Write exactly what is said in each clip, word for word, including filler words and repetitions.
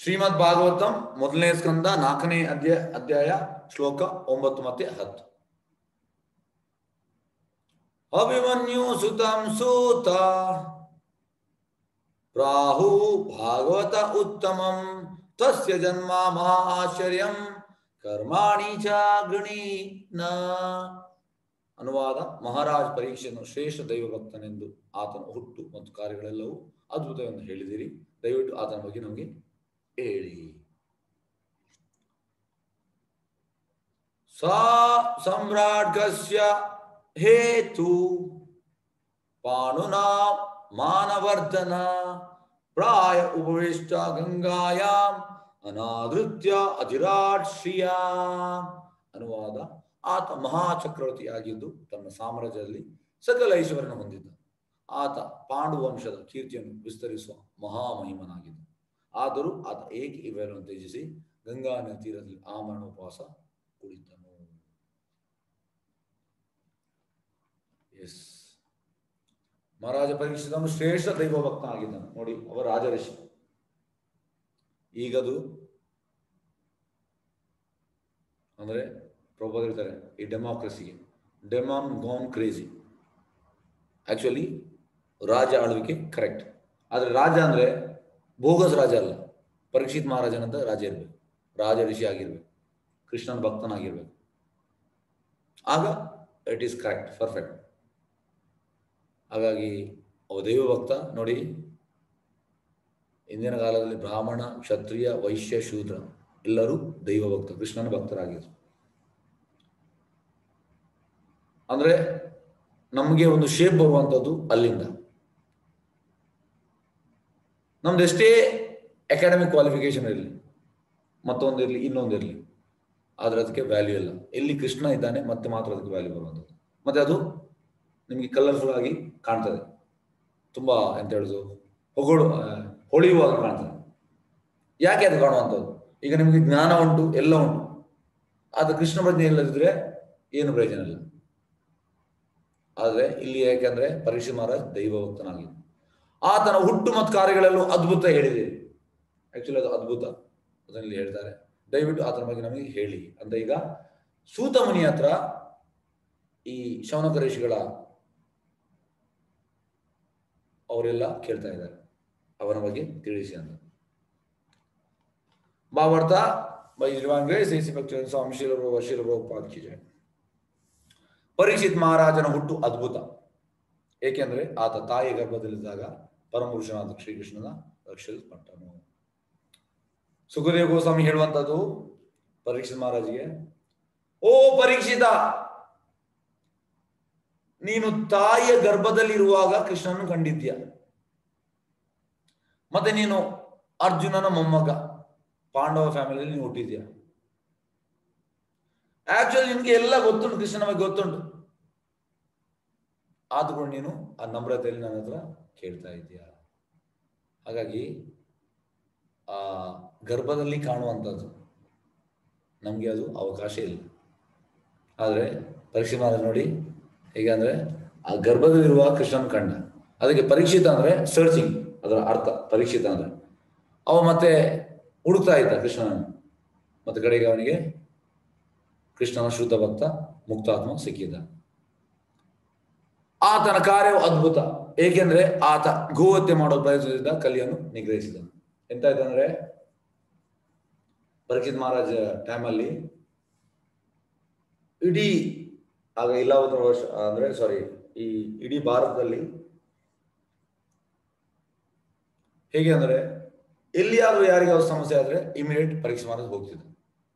ಶ್ರೀಮದ್ ಭಾಗವತಂ ಮೊದಲನೇ ಸ್ಕಂದ ನಾಲ್ಕನೇ ಅಧ್ಯಾಯ ಅಧ್ಯಾಯ ಶ್ಲೋಕ ಒಂಬತ್ತು ಮತ್ತೆ ಹತ್ತು. ಅಭಿಮನ್ಯು ಸುತಂ ಸೂತ ಪ್ರಾಹು ಭಾಗವತ ಉತ್ತಮಂ ತಸ್ಯ ಜನ್ಮ ಮಹಾ ಆಶ್ಚರ್ಯಂ ಕರ್ಮಾಣಿ ಚ ಗೃಣೀನ. ಅನುವಾದ: ಮಹಾರಾಜ್ ಪರೀಕ್ಷೆಯನ್ನು ಶ್ರೇಷ್ಠ ದೈವ ಭಕ್ತನೆಂದು ಆತನ ಹುಟ್ಟು ಮತ್ತು ಕಾರ್ಯಗಳೆಲ್ಲವೂ ಅದ್ಭುತವೆಂದು ಹೇಳಿದಿರಿ. ದಯವಿಟ್ಟು ಆತನ ಬಗ್ಗೆ ನಮಗೆ ಹೇಳಿ. ಸಾ ಸಮ್ರಾಟ್ಗಸ್ಯ ಹೇತು ಪಾಣುನಾ ಮಾನವರ್ಧನ ಪ್ರಾಯ ಉಪವಿಷ್ಟ ಗಂಗಾಯಾಂ ಅನಾದೃತ್ಯ ಅಧಿರಾಟ್ ಶ್ರಿಯ. ಅನುವಾದ: ಆತ ಮಹಾಚಕ್ರವರ್ತಿಯಾಗಿದ್ದು ತನ್ನ ಸಾಮ್ರಾಜ್ಯದಲ್ಲಿ ಸಕಲ ಐಶ್ವರ್ಯನ ಹೊಂದಿದ್ದ. ಆತ ಪಾಂಡು ವಂಶದ ಕೀರ್ತಿಯನ್ನು ವಿಸ್ತರಿಸುವ ಮಹಾಮಹಿಮನಾಗಿದ್ದ. ಆದರೂ ಆತ ಏಕೆ ಇವೆಲ್ಲವನ್ನು ತ್ಯಜಿಸಿ ಗಂಗಾ ನದಿ ತೀರದಲ್ಲಿ ಆಮರಣ ಉಪವಾಸ ಕುಳಿತನು. ಎಸ್, ಮಹಾರಾಜ ಪರೀಕ್ಷಿತನು ಶ್ರೇಷ್ಠ ದೈವ ಭಕ್ತನಾಗಿದ್ದನು. ನೋಡಿ, ಅವರ ರಾಜಋಷಿ. ಈಗದು ಅಂದ್ರೆ ಪ್ರಭು ಹೇಳ್ತಾರೆ, ಈ ಡೆಮಾಕ್ರಸಿಗೆ ಡೆಮಾನ್ ಗಾನ್ ಕ್ರೇಜಿ. ಆಕ್ಚುಲಿ ರಾಜ ಆಳ್ವಿಕೆ ಕರೆಕ್ಟ್, ಆದ್ರೆ ರಾಜ ಅಂದ್ರೆ ಬೋಗಸ್ ರಾಜ ಅಲ್ಲ. ಪರೀಕ್ಷಿತ್ ಮಹಾರಾಜನಂತ ರಾಜ ಇರ್ಬೇಕು, ರಾಜ ಋಷಿ ಆಗಿರ್ಬೇಕು, ಕೃಷ್ಣನ ಭಕ್ತನಾಗಿರ್ಬೇಕು. ಆಗ ಇಟ್ ಈಸ್ ಕರೆಕ್ಟ್, ಪರ್ಫೆಕ್ಟ್. ಹಾಗಾಗಿ ಅವ ದೈವ ಭಕ್ತ. ನೋಡಿ, ಇಂದಿನ ಕಾಲದಲ್ಲಿ ಬ್ರಾಹ್ಮಣ, ಕ್ಷತ್ರಿಯ, ವೈಶ್ಯ, ಶೂದ್ರ ಎಲ್ಲರೂ ದೈವ ಭಕ್ತ, ಕೃಷ್ಣನ ಭಕ್ತರಾಗಿದ್ರು. ಅಂದ್ರೆ ನಮಗೆ ಒಂದು ಶೇಪ್ ಬರುವಂಥದ್ದು ಅಲ್ಲಿಂದ. ನಮ್ದು ಎಷ್ಟೇ ಅಕಾಡೆಮಿಕ್ ಕ್ವಾಲಿಫಿಕೇಶನ್ ಇರಲಿ, ಮತ್ತೊಂದಿರಲಿ, ಇನ್ನೊಂದಿರಲಿ, ಆದ್ರೆ ಅದಕ್ಕೆ ವ್ಯಾಲ್ಯೂ ಇಲ್ಲ. ಎಲ್ಲಿ ಕೃಷ್ಣ ಇದ್ದಾನೆ ಮತ್ತೆ ಮಾತ್ರ ಅದಕ್ಕೆ ವ್ಯಾಲ್ಯೂ ಬರುವಂಥದ್ದು. ಮತ್ತೆ ಅದು ನಿಮಗೆ ಕಲರ್ಫುಲ್ ಆಗಿ ಕಾಣ್ತದೆ, ತುಂಬಾ ಎಂತ ಹೇಳುದು, ಹೊಗಳು ಹೊಳೆಯುವಾಗ ಕಾಣ್ತದೆ. ಯಾಕೆ ಅದು ಕಾಣುವಂಥದ್ದು? ಈಗ ನಿಮಗೆ ಜ್ಞಾನ ಉಂಟು, ಎಲ್ಲ ಉಂಟು, ಆದ್ರೆ ಕೃಷ್ಣ ಪ್ರಜ್ಞೆ ಇಲ್ಲದಿದ್ರೆ ಏನು ಪ್ರಯೋಜನ ಇಲ್ಲ. ಆದ್ರೆ ಇಲ್ಲಿ ಯಾಕೆಂದ್ರೆ ಪರೀಕ್ಷಿತ್ ಮಹಾರಾಜ್ ದೈವ ಭಕ್ತನಾಗಿದ್ದ. ಆತನ ಹುಟ್ಟು ಮತ್ತು ಕಾರ್ಯಗಳೆಲ್ಲೂ ಅದ್ಭುತ ಹೇಳಿದೆ. ಆಕ್ಚುಲಿ ಅದು ಅದ್ಭುತ, ಅದರಲ್ಲಿ ಹೇಳ್ತಾರೆ. ದಯವಿಟ್ಟು ಆತನ ಬಗ್ಗೆ ನಮಗೆ ಹೇಳಿ ಅಂತ ಈಗ ಸೂತ ಮುನಿ ಹತ್ರ ಈ ಶೌನಕ ಋಷಿಗಳ ಅವರೆಲ್ಲ ಕೇಳ್ತಾ ಇದ್ದಾರೆ, ಅವನ ಬಗ್ಗೆ ತಿಳಿಸಿ ಅಂತ. ಭಾವಾರ್ಥ ಸ್ವಾಮಿ ಶೀಲಪ್ರಭು ಶೀಲಪ್ರಭುಪಾದ ಕಿ ಜೈ. ಪರೀಕ್ಷಿತ್ ಮಹಾರಾಜನ ಹುಟ್ಟು ಅದ್ಭುತ, ಏಕೆಂದ್ರೆ ಆತ ತಾಯಿ ಗರ್ಭದಲ್ಲಿದ್ದಾಗ ಪರಮಪುರುಷನಾದ ಶ್ರೀಕೃಷ್ಣನ ರಕ್ಷಿಸಲ್ಪಟ್ಟನು. ಸುಖದೇವ ಗೋಸ್ವಾಮಿ ಹೇಳುವಂತದ್ದು ಪರೀಕ್ಷಿತ್ ಮಹಾರಾಜಿಗೆ, ಓ ಪರೀಕ್ಷಿತ, ನೀನು ತಾಯಿಯ ಗರ್ಭದಲ್ಲಿರುವಾಗ ಕೃಷ್ಣನ ಕಂಡಿದ್ಯ, ಮತ್ತೆ ನೀನು ಅರ್ಜುನನ ಮೊಮ್ಮಗ, ಪಾಂಡವ ಫ್ಯಾಮಿಲಿಯಲ್ಲಿ ನೀನು ಹುಟ್ಟಿದ್ಯಾ. ಆಕ್ಚುಲಿ ನಿನ್ಗೆ ಎಲ್ಲ ಗೊತ್ತುಂಟು, ಕೃಷ್ಣನ ಬಗ್ಗೆ ಗೊತ್ತುಂಟು, ಆದ್ರೂ ನೀನು ಆ ನಮ್ರತೆಯಲ್ಲಿ ನನ್ನ ಹತ್ರ ಕೇಳ್ತಾ ಇದೀಯ. ಹಾಗಾಗಿ ಆ ಗರ್ಭದಲ್ಲಿ ಕಾಣುವಂಥದ್ದು ನಮ್ಗೆ ಅದು ಅವಕಾಶ ಇಲ್ಲ. ಆದ್ರೆ ಪರೀಕ್ಷಿತ್ ಮಹಾರಾಜ್ ನೋಡಿ ಹೇಗಂದ್ರೆ ಆ ಗರ್ಭದಲ್ಲಿರುವ ಕೃಷ್ಣನ್ ಕಂಡ. ಅದಕ್ಕೆ ಪರೀಕ್ಷಿತ ಅಂದ್ರೆ ಸರ್ಚಿಂಗ್, ಅದರ ಅರ್ಥ ಪರೀಕ್ಷಿತ ಅಂದ್ರೆ ಅವ ಮತ್ತೆ ಹುಡುಕ್ತಾ ಇದ್ದ ಕೃಷ್ಣನನ್ನು. ಮತ್ತೆ ಕಡೆಗೆ ಅವನಿಗೆ ಕೃಷ್ಣನ ಶುದ್ಧ ಭಕ್ತ ಮುಕ್ತಾತ್ಮ ಸಿಕ್ಕಿದ್ದ. ಆತನ ಕಾರ್ಯವು ಅದ್ಭುತ, ಏಕೆಂದ್ರೆ ಆತ ಗೋಹತ್ಯೆ ಮಾಡೋ ಪ್ರಯತ್ನದಿಂದ ಕಲಿಯನ್ನು ನಿಗ್ರಹಿಸಿದನು. ಎಂತ ಆಯ್ತಂದ್ರೆ ಪರೀಕ್ಷಿತ್ ಮಹಾರಾಜ ಟೈಮಲ್ಲಿ ಇಡೀ ಆಗ ಇಲಾವತ ವರ್ಷ ಅಂದ್ರೆ ಸಾರಿ ಈ ಇಡೀ ಭಾರತದಲ್ಲಿ ಹೇಗೆ ಅಂದ್ರೆ ಎಲ್ಲಿಯಾದ್ರೂ ಯಾರಿಗಾದ್ರೂ ಸಮಸ್ಯೆ ಆದ್ರೆ ಇಮಿಡಿಯೇಟ್ ಪರೀಕ್ಷೆ ಮಹಾರಾಜ್ ಹೋಗ್ತಿದ್ದ.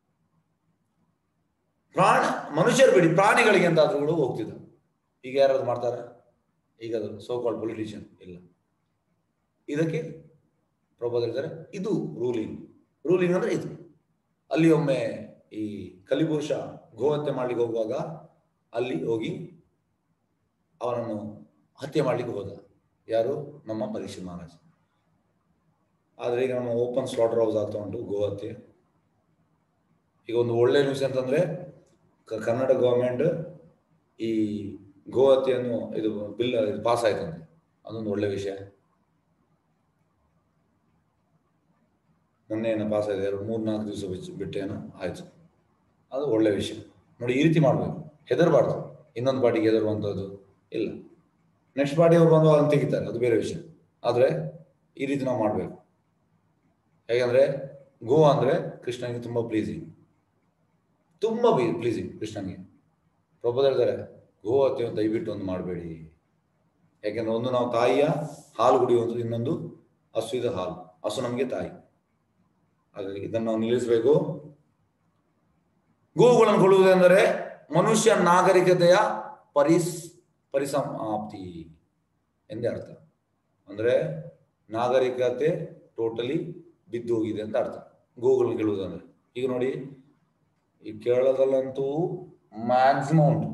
ಪ್ರಾಣ ಮನುಷ್ಯರು ಬಿಡಿ, ಪ್ರಾಣಿಗಳಿಗೆ ಎಂತಾದ್ರೂ ಹೋಗ್ತಿದ್ದ. ಈಗ ಯಾರಾದ್ರು ಮಾಡ್ತಾರ? ಈಗ ಅದು ಸೋ ಕಾಲ್ಡ್ ಪೊಲಿಟಿಷಿಯನ್ ಇಲ್ಲ. ಇದಕ್ಕೆ ಪ್ರಭು ಹೇಳ್ತಾರೆ, ಇದು ರೂಲಿಂಗ್. ರೂಲಿಂಗ್ ಅಂದ್ರೆ ಇದು. ಅಲ್ಲಿ ಒಮ್ಮೆ ಈ ಕಲಿಪುರುಷ ಗೋಹತ್ಯೆ ಮಾಡ್ಲಿಕ್ಕೆ ಹೋಗುವಾಗ ಅಲ್ಲಿ ಹೋಗಿ ಅವನನ್ನು ಹತ್ಯೆ ಮಾಡ್ಲಿಕ್ಕೆ ಹೋದ. ಯಾರು? ನಮ್ಮ ಪರೀಕ್ಷಿತ್ ಮಹಾರಾಜ್. ಆದ್ರೆ ಈಗ ನಮ್ಮ ಓಪನ್ ಸ್ಲಾಟರ್ ಹೌಸ್ ಆಗ್ತಾ ಉಂಟು ಗೋಹತ್ಯೆ. ಈಗ ಒಂದು ಒಳ್ಳೆ ನ್ಯೂಸ್ ಅಂತಂದ್ರೆ ಕರ್ನಾಟಕ ಗವರ್ಮೆಂಟ್ ಈ ಗೋಹತ್ಯೆಯನ್ನು ಇದು ಬಿಲ್ ಪಾಸ್ ಆಯ್ತಂತೆ. ಅದೊಂದು ಒಳ್ಳೆ ವಿಷಯ. ಮೊನ್ನೆ ಏನೋ ಪಾಸ್ ಆಗಿದೆ, ಎರಡು ಮೂರು ನಾಲ್ಕು ದಿವಸ ಬಿಟ್ಟು ಬಿಟ್ಟೇನೋ ಆಯಿತು. ಅದು ಒಳ್ಳೆಯ ವಿಷಯ. ನೋಡಿ, ಈ ರೀತಿ ಮಾಡಬೇಕು, ಹೆದರಬಾರ್ದು. ಇನ್ನೊಂದು ಪಾರ್ಟಿಗೆ ಹೆದರುವಂಥದ್ದು ಇಲ್ಲ. ನೆಕ್ಸ್ಟ್ ಪಾರ್ಟಿ ಅವ್ರು ಬಂದು ಅದನ್ನು ತೆಗಿತಾರೆ, ಅದು ಬೇರೆ ವಿಷಯ. ಆದರೆ ಈ ರೀತಿ ನಾವು ಮಾಡಬೇಕು. ಹೇಗೆಂದರೆ ಗೋವಾ ಅಂದರೆ ಕೃಷ್ಣನಿಗೆ ತುಂಬ ಪ್ಲೀಸಿಂಗ್, ತುಂಬ ಪ್ಲೀಸಿಂಗ್ ಕೃಷ್ಣನಿಗೆ. ಪ್ರಭುಪಾದ ಹೇಳ್ತಾರೆ, ಗೋವಾ ದಯವಿಟ್ಟು ಒಂದು ಮಾಡಬೇಡಿ. ಯಾಕೆಂದರೆ ಒಂದು ನಾವು ತಾಯಿಯ ಹಾಲು ಕುಡಿಯುವಂಥದ್ದು, ಇನ್ನೊಂದು ಹಸುವಿದ ಹಾಲು. ಹಸು ನಮಗೆ ತಾಯಿ, ಹಾಗಾಗಿ ಇದನ್ನು ನಾವು ನಿಲ್ಲಿಸಬೇಕು. ಗೋವುಗಳನ್ನು ಕೊಡುವುದೆಂದರೆ ಮನುಷ್ಯ ನಾಗರಿಕತೆಯ ಪರಿಸ್ ಪರಿಸಮಾಪ್ತಿ ಎಂದೇ ಅರ್ಥ. ಅಂದರೆ ನಾಗರಿಕತೆ ಟೋಟಲಿ ಬಿದ್ದು ಹೋಗಿದೆ ಅಂತ ಅರ್ಥ ಗೋವುಗಳನ್ನು ಕೇಳುವುದಂದ್ರೆ. ಈಗ ನೋಡಿ, ಈ ಕೇರಳದಲ್ಲಂತೂ ಮ್ಯಾಕ್ಸಿಮಮ್ ಉಂಟು.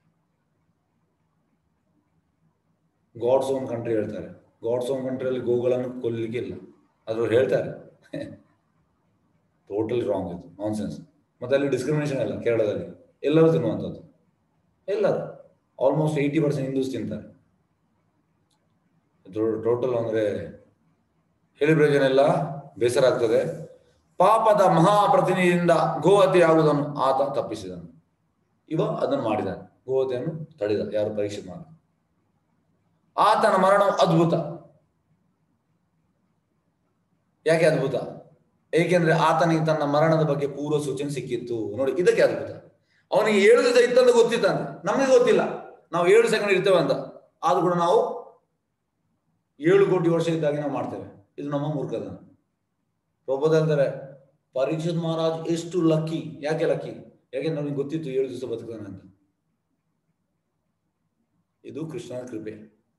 ಗಾಡ್ಸ್ ಓನ್ ಕಂಟ್ರಿ ಹೇಳ್ತಾರೆ. ಗಾಡ್ಸ್ ಓನ್ ಕಂಟ್ರಿಯಲ್ಲಿ ಗೋವುಗಳನ್ನು ಕೊಲ್ಲಲಿಕ್ಕೆ ಇಲ್ಲ, ಅದ್ರವ್ರು ಹೇಳ್ತಾರೆ. ಟೋಟಲಿ ರಾಂಗ್, ಇದು ನಾನ್ ಸೆನ್ಸ್. ಮತ್ತೆ ಅಲ್ಲಿ ಡಿಸ್ಕ್ರಿಮಿನೇಷನ್ ಇಲ್ಲ. ಕೇರಳದಲ್ಲಿ ಎಲ್ಲರೂ ತಿನ್ನುವಂಥದ್ದು, ಎಲ್ಲರೂ ಆಲ್ಮೋಸ್ಟ್ ಏಯ್ಟಿ ಪರ್ಸೆಂಟ್ ಹಿಂದೂಸ್ ತಿಂತಾರೆ. ಟೋಟಲ್ ಅಂದರೆ ಹೇಳಿ ಪ್ರಯೋಜನ ಇಲ್ಲ, ಬೇಸರ ಆಗ್ತದೆ. ಪಾಪದ ಮಹಾಪ್ರತಿನಿಧಿಯಿಂದ ಗೋಹತ್ಯೆ ಆಗುವುದನ್ನು ಆತ ತಪ್ಪಿಸಿದನು. ಇವ ಅದನ್ನು ಮಾಡಿದಾನೆ, ಗೋಹತ್ಯೆಯನ್ನು ತಡೆದ. ಯಾರು ಪರೀಕ್ಷೆ ಮಾಡಿ. ಆತನ ಮರಣವು ಅದ್ಭುತ. ಯಾಕೆ ಅದ್ಭುತ? ಏಕೆಂದ್ರೆ ಆತನಿಗೆ ತನ್ನ ಮರಣದ ಬಗ್ಗೆ ಪೂರ್ವ ಸೂಚನೆ ಸಿಕ್ಕಿತ್ತು. ನೋಡಿ, ಇದಕ್ಕೆ ಅದ್ಭುತ. ಅವನಿಗೆ ಏಳು ದಿವಸ ಇತ್ತಂತ ಗೊತ್ತಿತ್ತಂತೆ, ನಮಗೆ ಗೊತ್ತಿಲ್ಲ. ನಾವು ಏಳು ಸೆಕೆಂಡ್ ಇರ್ತೇವೆ ಅಂತ, ಆದ್ರೂ ಕೂಡ ನಾವು ಏಳು ಕೋಟಿ ವರ್ಷ ಇದ್ದಾಗೆ ನಾವು ಮಾಡ್ತೇವೆ. ಇದು ನಮ್ಮ ಮೂರ್ಖತನ. ಪ್ರಭುಪಾದ ಹೇಳ್ತಾರೆ, ಪರೀಕ್ಷಿತ್ ಮಹಾರಾಜ್ ಎಷ್ಟು ಲಕ್ಕಿ. ಯಾಕೆ ಲಕ್ಕಿ? ಯಾಕೆಂದ್ರೆ ನಮಗೆ ಗೊತ್ತಿತ್ತು ಏಳು ದಿವಸ ಬದುಕ್ತಾನೆ ಅಂತ. ಇದು ಕೃಷ್ಣನ ಕೃಪೆ.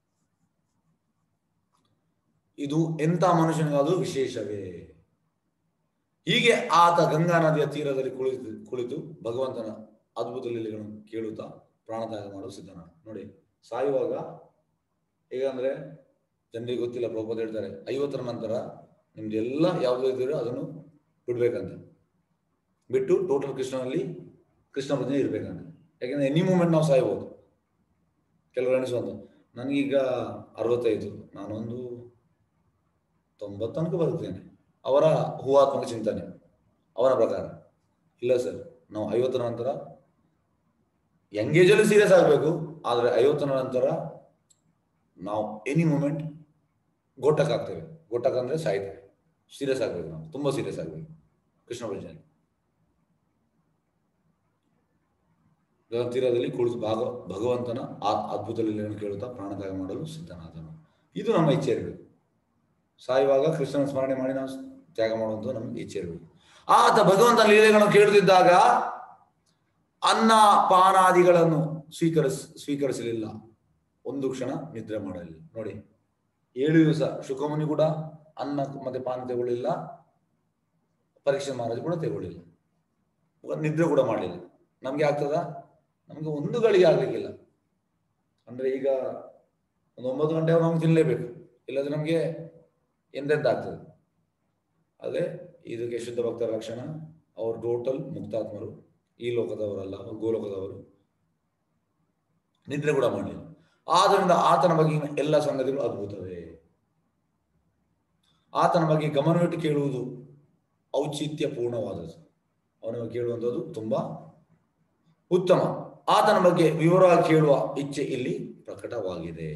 ಇದು ಎಂಥ ಮನುಷ್ಯನಿಗಾದರೂ ವಿಶೇಷವೇ. ಹೀಗೆ ಆತ ಗಂಗಾ ನದಿಯ ತೀರದಲ್ಲಿ ಕುಳಿತು ಕುಳಿತು ಭಗವಂತನ ಅದ್ಭುತ ಲೀಲೆಗಳನ್ನು ಕೇಳುತ್ತಾ ಪ್ರಾಣತ್ಯಾಗ ಮಾಡಲು ಸಿದ್ಧನ. ನೋಡಿ, ಸಾಯುವಾಗ ಹೇಗಂದ್ರೆ ಜನರಿಗೆ ಗೊತ್ತಿಲ್ಲ. ಪ್ರಭುಪಾದ ಹೇಳ್ತಾರೆ, ಐವತ್ತರ ನಂತರ ನಿಮ್ದು ಎಲ್ಲ ಯಾವುದೋ ಇದ್ದೀರೋ ಅದನ್ನು ಬಿಡ್ಬೇಕಂತ. ಬಿಟ್ಟು ಟೋಟಲ್ ಕೃಷ್ಣನಲ್ಲಿ ಕೃಷ್ಣ ಪ್ರಜ್ಞೆ ಇರ್ಬೇಕಂತ. ಯಾಕೆಂದ್ರೆ ಎನಿ ಮೂಮೆಂಟ್ ನಾವು ಸಾಯ್ಬೋದು. ಕೆಲವರು ಎಣಿಸುವಂತ, ನನಗೀಗ ಅರವತ್ತೈದು, ನಾನೊಂದು ತೊಂಬತ್ತು ತನಕ ಬರುತ್ತೇನೆ, ಅವರ ಹೂವಾತ್ಮಕ ಚಿಂತನೆ, ಅವನ ಪ್ರಕಾರ. ಇಲ್ಲ ಸರ್, ನಾವು ಐವತ್ತರ ನಂತರ ಎಂಗೇಜಲ್ಲಿ ಸೀರಿಯಸ್ ಆಗಬೇಕು. ಆದರೆ ಐವತ್ತರ ನಂತರ ನಾವು ಎನಿ ಮೂಮೆಂಟ್ ಗೋಟಕ್ ಆಗ್ತೇವೆ. ಗೋಟಕ್ ಅಂದ್ರೆ ಸಾಯ್ತೇವೆ. ಸೀರಿಯಸ್ ಆಗ್ಬೇಕು, ನಾವು ತುಂಬಾ ಸೀರಿಯಸ್ ಆಗ್ಬೇಕು ಕೃಷ್ಣ ಪ್ರಜ್ಞೆ. ತೀರದಲ್ಲಿ ಕುಳಿತು ಭಾಗ ಭಗವಂತನ ಆ ಅದ್ಭುತ ಲೀಲೆಯನ್ನು ಕೇಳುತ್ತಾ ಪ್ರಾಣತ್ಯಾಗ ಮಾಡಲು ಸಿದ್ಧನಾದನು. ಇದು ನಮ್ಮ ಇಚ್ಛೆ ಇರಬೇಕು. ಸಾಯುವಾಗ ಕೃಷ್ಣನ ಸ್ಮರಣೆ ಮಾಡಿ ನಾವು ತ್ಯಾಗ ಮಾಡುವಂತ ನಮ್ಗೆ ಇಚ್ಛೆ ಇರಬೇಕು. ಆತ ಭಗವಂತನ ಲೀಲೆಗಳನ್ನು ಕೇಳುತ್ತಿದ್ದಾಗ ಅನ್ನ ಪಾನಾದಿಗಳನ್ನು ಸ್ವೀಕರಿಸ ಸ್ವೀಕರಿಸಲಿಲ್ಲ. ಒಂದು ಕ್ಷಣ ನಿದ್ರೆ ಮಾಡಲಿಲ್ಲ. ನೋಡಿ, ಏಳು ದಿವಸ ಶುಕಮುನಿ ಕೂಡ ಅನ್ನ ಮತ್ತೆ ಪಾನ ತಗೊಳ್ಳಿಲ್ಲ, ಪರೀಕ್ಷೆ ಮಹಾರಾಜ್ ಕೂಡ ತಗೊಳ್ಳಿಲ್ಲ, ನಿದ್ರೆ ಕೂಡ ಮಾಡಲಿಲ್ಲ. ನಮ್ಗೆ ಆಗ್ತದ? ನಮ್ಗೆ ಒಂದು ಗಳಿಗೆ ಆಗ್ಲಿಕ್ಕಿಲ್ಲ. ಅಂದ್ರೆ ಈಗ ಒಂದು ಒಂಬತ್ತು ಗಂಟೆ ನಮ್ಗೆ ತಿನ್ನಲೇಬೇಕು, ಇಲ್ಲದ್ರೆ ನಮ್ಗೆ ಎಂದೆಂತ ಆಗ್ತದೆ. ಅದೇ ಇದಕ್ಕೆ ಶುದ್ಧ ಭಕ್ತರ ಲಕ್ಷಣ. ಅವರು ಟೋಟಲ್ ಮುಕ್ತಾತ್ಮರು, ಈ ಲೋಕದವರಲ್ಲ, ಗೋಲೋಕದವರು. ನಿದ್ರೆ ಕೂಡ ಮಾಡಲಿಲ್ಲ. ಆದ್ದರಿಂದ ಆತನ ಬಗ್ಗೆ ಎಲ್ಲ ಸಂಗತಿಗಳು ಅದ್ಭುತವೇ. ಆತನ ಬಗ್ಗೆ ಗಮನವಿಟ್ಟು ಕೇಳುವುದು ಔಚಿತ್ಯ ಪೂರ್ಣವಾದದ್ದು. ಅವನ ಬಗ್ಗೆ ಕೇಳುವಂಥದ್ದು ತುಂಬಾ ಉತ್ತಮ. ಆತನ ಬಗ್ಗೆ ವಿವರವಾಗಿ ಕೇಳುವ ಇಚ್ಛೆ ಇಲ್ಲಿ ಪ್ರಕಟವಾಗಿದೆ.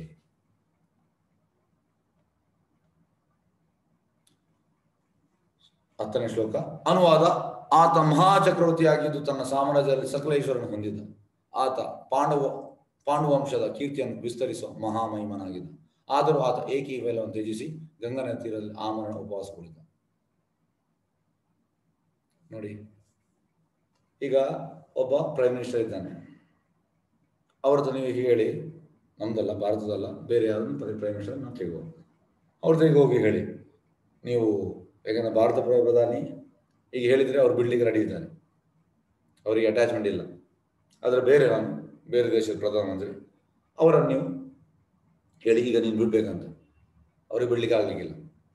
ಹತ್ತನೇ ಶ್ಲೋಕ ಅನುವಾದ. ಆತ ಮಹಾಚಕ್ರವರ್ತಿಯಾಗಿದ್ದು ತನ್ನ ಸಾಮ್ರಾಜ್ಯದಲ್ಲಿ ಸಕಲ ಈಶ್ವರನ್ನು ಹೊಂದಿದ್ದ. ಆತ ಪಾಂಡವ ಪಾಂಡುವಂಶದ ಕೀರ್ತಿಯನ್ನು ವಿಸ್ತರಿಸುವ ಮಹಾಮಹಿಮನಾಗಿದ್ದ. ಆದರೂ ಆತ ಏಕೀವೇಲವನ್ನು ತ್ಯಜಿಸಿ ಗಂಗನ ತೀರದಲ್ಲಿ ಆಮರಣ ಉಪವಾಸ ಕುಳಿತ. ನೋಡಿ, ಈಗ ಒಬ್ಬ ಪ್ರೈಮ್ ಮಿನಿಸ್ಟರ್ ಇದ್ದಾನೆ. ಅವ್ರದ್ದು ನೀವು ಹೇಳಿ, ನಮ್ದಲ್ಲ, ಭಾರತದಲ್ಲ, ಬೇರೆ ಯಾರು ಪ್ರೈಮ್ ಮಿನಿಸ್ಟರ್ ನಾವು ಕೇಳ್ಬೋದು. ಅವ್ರದ್ದು ಹೋಗಿ ಹೇಳಿ ನೀವು, ಯಾಕಂದ್ರೆ ಭಾರತ ಪ್ರಧಾನಿ ಈಗ ಹೇಳಿದ್ರೆ ಅವ್ರು ಬಿಡ್ಲಿಕ್ಕೆ ರೆಡಿ ಇದ್ದಾರೆ, ಅವರಿಗೆ ಅಟ್ಯಾಚ್ಮೆಂಟ್ ಇಲ್ಲ. ಆದರೆ ಬೇರೆ ನಾನು ಬೇರೆ ದೇಶದ ಪ್ರಧಾನಮಂತ್ರಿ, ಅವರನ್ನು ನೀವು ಹೇಳಿ ಈಗ ನೀನು ಬಿಡ್ಬೇಕಂತ, ಅವ್ರಿಗೆ ಬಿಡ್ಲಿಕ್ಕೆ ಆಗ್ಲಿಕ್ಕಿಲ್ಲ.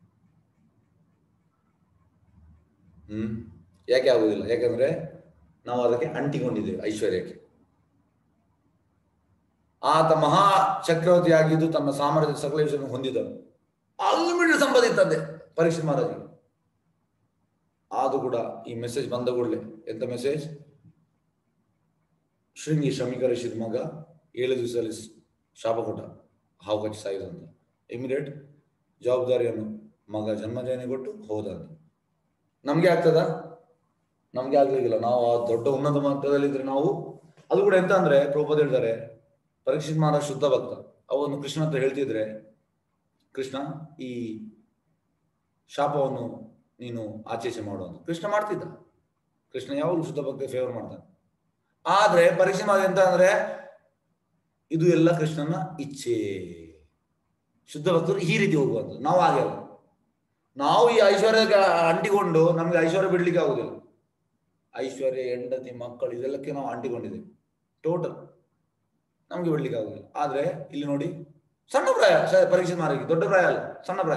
ಹ್ಮ್ ಯಾಕೆ ಆಗುದಿಲ್ಲ? ಯಾಕಂದ್ರೆ ನಾವು ಅದಕ್ಕೆ ಅಂಟಿಕೊಂಡಿದ್ದೇವೆ, ಐಶ್ವರ್ಯಕ್ಕೆ. ಆತ ಮಹಾ ಚಕ್ರವರ್ತಿ ಆಗಿದ್ದು ತನ್ನ ಸಾಮ್ರಾಜ್ಯದ ಸಕಲ ವಿಷಯವನ್ನು ಹೊಂದಿದನು. ಅನ್ಲಿಮಿಟೆಡ್ ಸಂಪತ್ತಿತ್ತಂತೆ ಪರೀಕ್ಷಿತ್ ಮಹಾರಾಜನಿಗೆ. ಆದ್ರೂ ಕೂಡ ಈ ಮೆಸೇಜ್ ಬಂದ ಕೂಡಲೇ ಎಂತ ಮೆಸೇಜ್, ಶೃಂಗಿ ಶ್ರಮಿಕರ ಮಗ ಏಳು ದಿವಸದಲ್ಲಿ ಶಾಪ ಕೊಟ್ಟ, ಹಾವು ಕಚ್ಚಿ ಸಾಯಿದು ಅಂತ. ಇಮಿಡಿಯೇಟ್ ಜವಾಬ್ದಾರಿಯನ್ನು ಮಗ ಜನ್ಮಜಯನಿ ಕೊಟ್ಟು ಹೋದ ಅಂತ. ನಮ್ಗೆ ಆಗ್ತದ? ನಮ್ಗೆ ಆಗ್ಲಿಕ್ಕಿಲ್ಲ. ನಾವು ಆ ದೊಡ್ಡ ಉನ್ನತ ಮಟ್ಟದಲ್ಲಿದ್ರೆ ನಾವು, ಅದು ಕೂಡ ಎಂತ ಅಂದ್ರೆ ಪ್ರಭುಪಾದ ಹೇಳ್ತಾರೆ, ಪರೀಕ್ಷಿತ್ ಮಹಾರಾಜ್ ಶುದ್ಧ ಭಕ್ತ, ಅವನು ಕೃಷ್ಣ ಹತ್ರ ಹೇಳ್ತಿದ್ರೆ, ಕೃಷ್ಣ ಈ ಶಾಪವನ್ನು ನೀನು ಆಚೇಚೆ ಮಾಡುವಂತ. ಕೃಷ್ಣ ಮಾಡ್ತಿದ್ದ. ಕೃಷ್ಣ ಯಾವಾಗಲೂ ಶುದ್ಧ ಭಕ್ತ ಫೇವರ್ ಮಾಡ್ತಾನೆ. ಆದ್ರೆ ಪರೀಕ್ಷೆ ಮಾಡಿ ಎಂತ ಅಂದ್ರೆ ಇದು ಎಲ್ಲ ಕೃಷ್ಣನ ಇಚ್ಛೆ. ಶುದ್ಧ ಭಕ್ತರು ಈ ರೀತಿ ಹೋಗುವಂಥದ್ದು. ನಾವು ಹಾಗೆ ಅಲ್ಲ. ನಾವು ಈ ಐಶ್ವರ್ಯ ಅಂಟಿಕೊಂಡು ನಮ್ಗೆ ಐಶ್ವರ್ಯ ಬಿಡ್ಲಿಕ್ಕೆ ಆಗುದಿಲ್ಲ. ಐಶ್ವರ್ಯ, ಹೆಂಡತಿ, ಮಕ್ಕಳು ಇದೆಲ್ಲಕ್ಕೆ ನಾವು ಅಂಟಿಕೊಂಡಿದ್ದೇವೆ ಟೋಟಲ್, ನಮ್ಗೆ ಬಿಡ್ಲಿಕ್ಕೆ ಆಗುದಿಲ್ಲ. ಆದ್ರೆ ಇಲ್ಲಿ ನೋಡಿ, ಸಣ್ಣ ಪ್ರಾಯ ಪರೀಕ್ಷೆ ಮಾರಿಗೆ, ದೊಡ್ಡ ಪ್ರಾಯ ಅಲ್ಲ, ಸಣ್ಣ ಪ್ರಾಯ.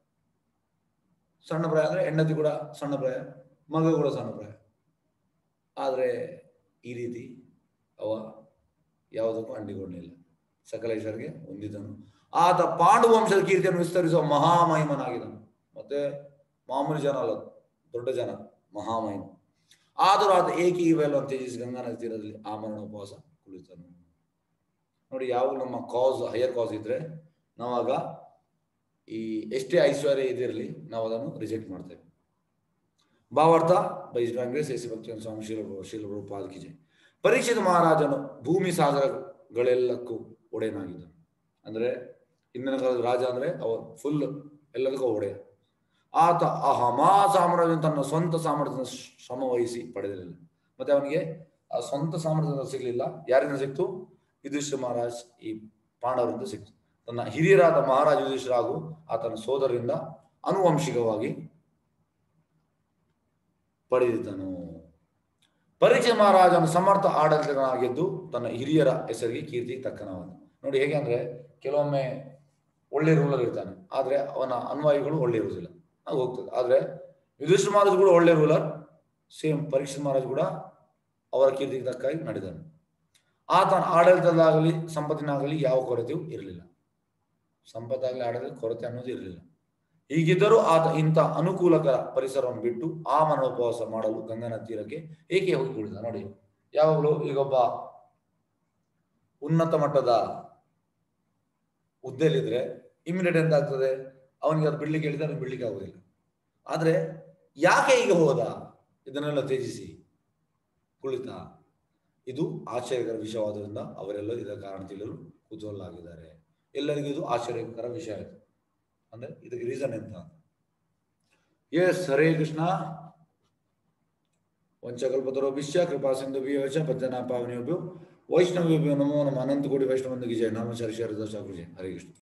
ಸಣ್ಣ ಪ್ರಾಯ ಅಂದ್ರೆ ಹೆಂಡತಿ ಕೂಡ ಸಣ್ಣ ಪ್ರಾಯ, ಮಗ ಕೂಡ ಸಣ್ಣ ಪ್ರಾಯ. ಆದ್ರೆ ಈ ರೀತಿ ಅವ ಯಾವುದಕ್ಕೂ ಅಂಟಿಕೊಂಡಿಲ್ಲ, ಸಕಲ ಐಶ್ವರ್ಯಗೆ ಹೊಂದಿದನು. ಆತ ಪಾಂಡು ವಂಶದ ಕೀರ್ತಿಯನ್ನು ವಿಸ್ತರಿಸುವ ಮಹಾಮಹಿಮನಾಗಿದ್ದನು. ಮತ್ತೆ ಮಾಮೂಲಿ ಜನ ಅಲ್ಲ, ದೊಡ್ಡ ಜನ, ಮಹಾಮಹಿಮ. ಆದರೂ ಆತ ಏಕೆ ಇವೆಲ್ಲವನ್ನು ತ್ಯಜಿಸಿ ಗಂಗಾ ನದಿ ತೀರದಲ್ಲಿ ಆಮರಣ ಉಪವಾಸ ಕುಳಿತನು. ನೋಡಿ, ಯಾವ ನಮ್ಮ ಕಾಸ್ ಹೈಯರ್ ಕಾಸ್ ಇದ್ರೆ ನಾವಾಗ ಈ ಎಷ್ಟೇ ಐಶ್ವರ್ಯ ಇದಿರಲಿ ನಾವು ಅದನ್ನು ರಿಜೆಕ್ಟ್ ಮಾಡ್ತೇವೆ. ಭಾವಾರ್ಥ ಬೈಸ್ ಕಾಂಗ್ರೆಸ್ ಎಸಿ ಭಕ್ತಿ ಸ್ವಾಮಿ ಶೀಲ ಶೀಲ ಪ್ರಭುಪಾದ ಕಿ ಜೈ. ಪರೀಕ್ಷಿತ ಮಹಾರಾಜನು ಭೂಮಿ ಸಾಗರಗಳೆಲ್ಲಕ್ಕೂ ಒಡೆಯನಾಗಿದ್ದನು. ಅಂದ್ರೆ ಹಿಂದಿನ ಕಾಲದ ರಾಜ ಅಂದ್ರೆ ಅವ ಫುಲ್ ಎಲ್ಲದಕ್ಕೂ ಒಡೆಯ. ಆತ ಆ ಮಹಾ ಸಾಮ್ರಾಜ್ಯ ತನ್ನ ಸ್ವಂತ ಸಾಮರ್ಥ್ಯದ ಶ್ರಮ ವಹಿಸಿ ಪಡೆದಿರಲಿಲ್ಲ. ಮತ್ತೆ ಅವನಿಗೆ ಆ ಸ್ವಂತ ಸಾಮರ್ಥ್ಯ ಸಿಗ್ಲಿಲ್ಲ. ಯಾರಿಂದ ಸಿಕ್ತು? ಯುಧಿಷ್ಠಿರ ಮಹಾರಾಜ್ ಈ ಪಾಂಡವರಿಂದ ಸಿಕ್ತು. ತನ್ನ ಹಿರಿಯರಾದ ಮಹಾರಾಜ ಯುಧಿಷ್ಠಿರ ಹಾಗೂ ಆತನ ಸೋದರರಿಂದ ಆನುವಂಶಿಕವಾಗಿ ಪಡೆದಿದ್ದನು. ಪರೀಕ್ಷಿತ ಮಹಾರಾಜನು ಸಮರ್ಥ ಆಡಳಿತಗಾಗಿದ್ದು ತನ್ನ ಹಿರಿಯರ ಹೆಸರಿಗೆ ಕೀರ್ತಿ ತಕ್ಕನವನು. ನೋಡಿ ಹೇಗೆ ಅಂದ್ರೆ, ಕೆಲವೊಮ್ಮೆ ಒಳ್ಳೆ ರೂಲರ್ ಇರ್ತಾನೆ, ಆದ್ರೆ ಅವನ ಅನ್ವಯಿಗಳು ಒಳ್ಳೆ ಇರುವುದಿಲ್ಲ, ಅದು ಹೋಗ್ತದೆ. ಆದ್ರೆ ಯುಧಿಷ್ಠಿರ ಮಹಾರಾಜ್ ಕೂಡ ಒಳ್ಳೆ ರೂಲರ್, ಸೇಮ್ ಪರೀಕ್ಷಿತ ಮಹಾರಾಜ್ ಕೂಡ ಅವರ ಕೀರ್ತಿಗೆ ತಕ್ಕಾಗಿ ನಡೆದನು. ಆತನ ಆಡಳಿತದಾಗಲಿ ಸಂಪತ್ತಿನಾಗಲಿ ಯಾವ ಕೊರತೆಯೂ ಇರಲಿಲ್ಲ. ಸಂಪತ್ತಾಗಲಿ ಆಡಳಿತ ಕೊರತೆ ಅನ್ನೋದು ಇರಲಿಲ್ಲ. ಹೀಗಿದ್ದರೂ ಆತ ಇಂಥ ಅನುಕೂಲಕರ ಪರಿಸರವನ್ನು ಬಿಟ್ಟು ಆ ಮರಣ ಉಪವಾಸ ಮಾಡಲು ಗಂಗಾ ನದಿ ತೀರಕ್ಕೆ ಏಕೆ ಹೋಗಿ ಕುಳಿತ. ನೋಡಿ, ಯಾವಾಗಲೂ ಈಗೊಬ್ಬ ಉನ್ನತ ಮಟ್ಟದ ಹುದ್ದೆಯಲ್ಲಿದ್ರೆ ಇಮಿಡಿಯೇಟ್ ಎಂತ ಆಗ್ತದೆ, ಅವನಿಗೆ ಅದು ಬಿಡ್ಲಿಕ್ಕೆ ಹೇಳಿದ್ರೆ ಅವನಿಗೆ ಬಿಡ್ಲಿಕ್ಕೆ ಆಗುದಿಲ್ಲ. ಆದ್ರೆ ಯಾಕೆ ಈಗ ಹೋದ, ಇದನ್ನೆಲ್ಲ ತ್ಯಜಿಸಿ ಕುಳಿತ? ಇದು ಆಶ್ಚರ್ಯಕರ ವಿಷಯವಾದ್ರಿಂದ ಅವರೆಲ್ಲ ಇದರ ಕಾರಣ ತಿಳಿಯಲು ಕುತೂಹಲ ಆಗಿದ್ದಾರೆ. ಎಲ್ಲರಿಗೂ ಇದು ಆಶ್ಚರ್ಯಕರ ವಿಷಯ ಆಯಿತು. ಅಂದ್ರೆ ಇದಕ್ಕೆ ರೀಸನ್ ಎಂತ? ಎಸ್, ಹರೇ ಕೃಷ್ಣ. ವಂಚಕಲ್ಪತರುಭ್ಯಶ್ಚ ಕೃಪಾ ಸಿಂಧುಭ್ಯಶ್ಚ ಪದ್ಮನಾಭ ಪಾವನೇಭ್ಯೋ ವೈಷ್ಣವೇಭ್ಯೋ ನಮೋ ನಮಃ. ಅನಂತ ಕೋಟಿ ವೈಷ್ಣವಂದಿಗೆ ಜಯ. ನಾಮ ಶರೀರ ಹರೇ ಕೃಷ್ಣ.